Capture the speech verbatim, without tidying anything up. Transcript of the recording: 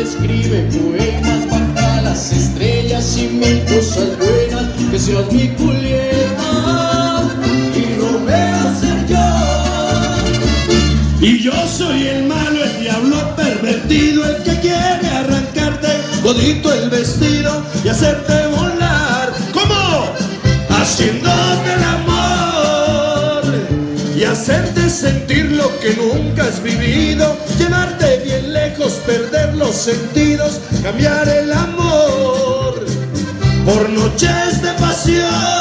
escribe poemas, baja las estrellas y mil cosas buenas, que seas mi Julieta y Romeo ser yo. Y yo soy el malo, el diablo pervertido, el que quiere arrancarte todito el vestido y hacerte volar. ¿Cómo? Haciéndote el amor y hacerte sentir lo que nunca has vivido, llevarte bien lejos, perder los sentidos, cambiar el amor por noches de pasión.